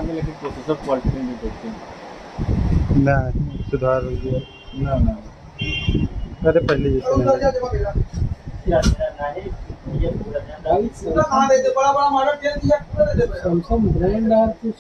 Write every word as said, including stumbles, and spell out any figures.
आगे लेकिन processor quality नहीं देखते ना सुधार हो गया ना ना अरे पहले जैसे नहीं सैमसंग ब्रांड